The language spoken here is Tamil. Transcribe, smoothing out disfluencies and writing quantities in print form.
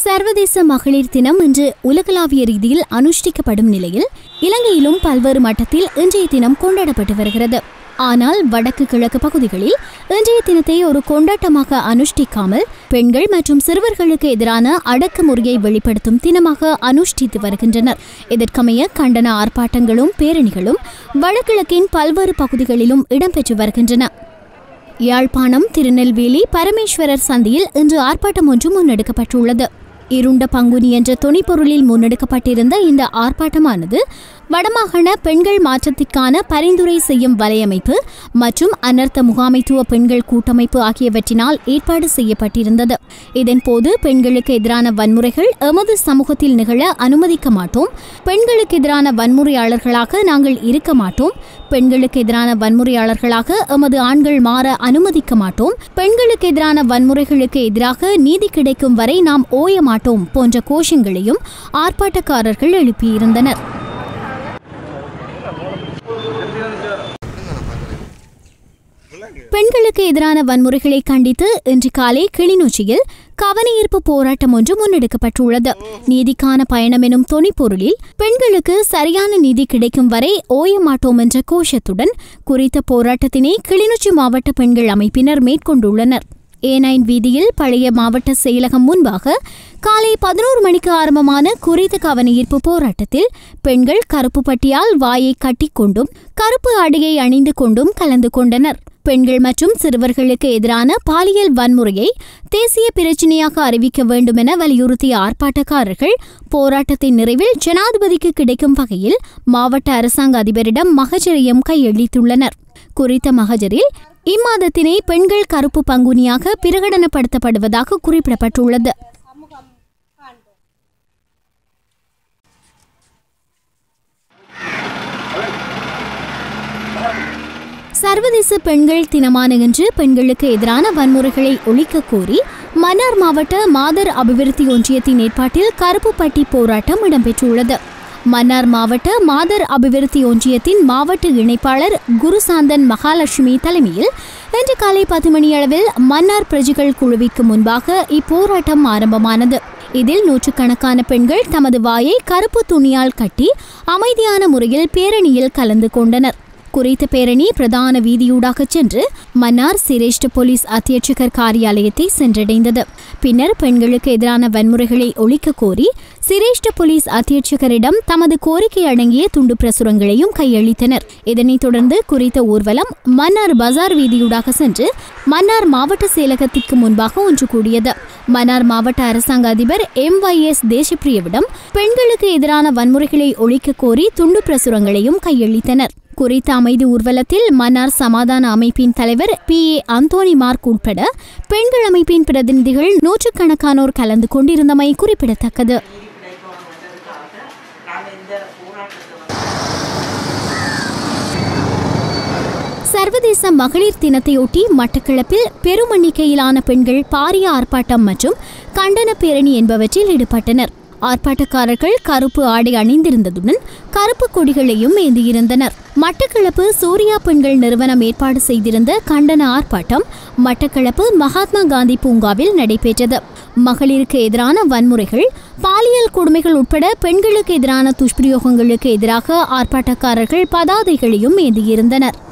சர்வதேச மகளிர் தினம் இன்று உலகளாவிய ரீதியில் அனுஷ்டிக்கப்படும் நிலையில் இலங்கையிலும் பல்வேறு மட்டத்தில் இன்றைய தினம் கொண்டாடப்பட்டு வருகிறது. ஆனால் வடக்கு கிழக்கு பகுதிகளில் இன்றைய தினத்தை ஒரு கொண்டாட்டமாக அனுஷ்டிக்காமல் பெண்கள் மற்றும் சிறுவர்களுக்கு எதிரான அடக்குமுறையை வெளிப்படுத்தும் தினமாக அனுஷ்டித்து வருகின்றனர். இதற்கமைய கண்டன ஆர்ப்பாட்டங்களும் பேரணிகளும் வடகிழக்கின் பல்வேறு பகுதிகளிலும் இடம்பெற்று வருகின்றன. யாழ்ப்பாணம், திருநெல்வேலி, பரமேஸ்வரர் சந்தியில் இன்று ஆர்ப்பாட்டம் ஒன்று முன்னெடுக்கப்பட்டுள்ளது. இருண்ட பங்குனி என்ற துணைப்பொருளில் முன்னெடுக்கப்பட்டிருந்த இந்த ஆர்ப்பாட்டமானது வடமாகாண பெண்கள் மாற்றத்திற்கான பரிந்துரை செய்யும் வலையமைப்பு மற்றும் அனர்த்த முகாமைத்துவ பெண்கள் கூட்டமைப்பு ஆகியவற்றினால் ஏற்பாடு செய்யப்பட்டிருந்தது. இதன்போது பெண்களுக்கு எதிரான வன்முறைகள் எமது சமூகத்தில் நிகழ அனுமதிக்க மாட்டோம், பெண்களுக்கு எதிரான வன்முறையாளர்களாக நாங்கள் இருக்க மாட்டோம், பெண்களுக்கு எதிரான வன்முறையாளர்களாக எமது ஆண்கள் மாற அனுமதிக்க மாட்டோம், பெண்களுக்கு எதிரான வன்முறைகளுக்கு எதிராக நீதி கிடைக்கும் வரை நாம் ஓய மாட்டோம் போன்ற கோஷங்களையும் ஆர்ப்பாட்டக்காரர்கள் எழுப்பியிருந்தனர். பெண்களுக்கு எதிரான வன்முறைகளை கண்டித்து இன்று காலை கிளிநொச்சியில் கவனஈர்ப்பு போராட்டம் ஒன்று முன்னெடுக்கப்பட்டுள்ளது. நீதிக்கான பயணம் எனும் தொனிப்பொருளில் பெண்களுக்கு சரியான நீதி கிடைக்கும் வரை ஓய மாட்டோம் என்ற கோஷத்துடன் குறித்த போராட்டத்தினை கிளிநொச்சி மாவட்ட பெண்கள் அமைப்பினர் மேற்கொண்டுள்ளனர். A9 வீதியில் பழைய மாவட்ட செயலகம் முன்பாக காலை 11 மணிக்கு ஆரம்பமான குறித்த கவனஈர்ப்பு போராட்டத்தில் பெண்கள் கருப்பு பட்டியால் வாயை கட்டிக்கொண்டும் கருப்பு ஆடையை அணிந்து கொண்டும் கலந்து கொண்டனர். பெண்கள் மற்றும் சிறுவர்களுக்கு எதிரான பாலியல் வன்முறையை தேசிய பிரச்சினையாக அறிவிக்க வேண்டும் என வலியுறுத்திய ஆர்ப்பாட்டக்காரர்கள் போராட்டத்தின் நிறைவில் ஜனாதிபதிக்கு கிடைக்கும் வகையில் மாவட்ட அரசாங்க அதிபரிடம் மகஜரையும் கையளித்துள்ளனர். குறித்த மகஜரில் இம்மாதத்தினை பெண்கள் கருப்பு பங்குனியாக பிரகடனப்படுத்தப்படுவதாக குறிப்பிடப்பட்டுள்ளது. சர்வதேச பெண்கள் தினமான இன்று பெண்களுக்கு எதிரான வன்முறைகளை ஒழிக்க கோரி மன்னார் மாவட்ட மாதர் அபிவிருத்தி ஒன்றியத்தின் ஏற்பாட்டில் கருப்பு பட்டி போராட்டம் இடம்பெற்றுள்ளது. மன்னார் மாவட்ட மாதர் அபிவிருத்தி ஒன்றியத்தின் மாவட்ட இணைப்பாளர் குருசாந்தன் மகாலட்சுமி தலைமையில் இன்று காலை 10 மணியளவில் மன்னார் பிரஜைகள் குழுவிற்கு முன்பாக இப்போராட்டம் ஆரம்பமானது. இதில் நூற்றுக்கணக்கான பெண்கள் தமது வாயை கருப்பு துணியால் கட்டி அமைதியான முறையில் பேரணியில் கலந்து கொண்டனர். குறித்த பேரணி பிரதான வீதியூடாக சென்று மன்னார் சிரேஷ்ட போலீஸ் அத்தியட்சகர் காரியாலயத்தை சென்றடைந்தது. பின்னர் பெண்களுக்கு எதிரான வன்முறைகளை ஒழிக்க கோரி சிரேஷ்ட போலீஸ் அத்தியட்சகரிடம் தமது கோரிக்கை அடங்கிய துண்டு பிரசுரங்களையும் கையளித்தனர். இதனைத் தொடர்ந்து குறித்த ஊர்வலம் மன்னார் பஜார் வீதியூடாக சென்று மன்னார் மாவட்ட செயலகத்திற்கு முன்பாக ஒன்று கூடியது. மன்னார் மாவட்ட அரசாங்க அதிபர் MYS தேசப்பிரியவிடம் பெண்களுக்கு எதிரான வன்முறைகளை ஒழிக்க கோரி துண்டு பிரசுரங்களையும் கையளித்தனர். குறித்த அமைதி ஊர்வலத்தில் மன்னார் சமாதான அமைப்பின் தலைவர் PA அந்தோனி மார்க் உட்பட பெண்கள் அமைப்பின் பிரதிநிதிகள் நூற்றுக்கணக்கானோர் கலந்து கொண்டிருந்தமை குறிப்பிடத்தக்கது. சர்வதேச மகளிர் தினத்தையொட்டி மட்டக்களப்பில் பெரும் எண்ணிக்கையிலான பெண்கள் பாரிய ஆர்ப்பாட்டம் மற்றும் கண்டன பேரணி என்பவற்றில் ஈடுபட்டனர். ஆர்ப்பாட்டக்காரர்கள் கருப்பு ஆடை அணிந்திருந்ததுடன் கருப்பு கொடிகளையும் ஏந்தியிருந்தனர். மட்டக்களப்பு சூர்யா பெண்கள் நிறுவனம் ஏற்பாடு செய்திருந்த கண்டன ஆர்ப்பாட்டம் மட்டக்களப்பு மகாத்மா காந்தி பூங்காவில் நடைபெற்றது. மகளிருக்கு எதிரான வன்முறைகள், பாலியல் கொடுமைகள் உட்பட பெண்களுக்கு எதிரான துஷ்பிரயோகங்களுக்கு எதிராக ஆர்ப்பாட்டக்காரர்கள் பதாதைகளையும் ஏந்தியிருந்தனர்.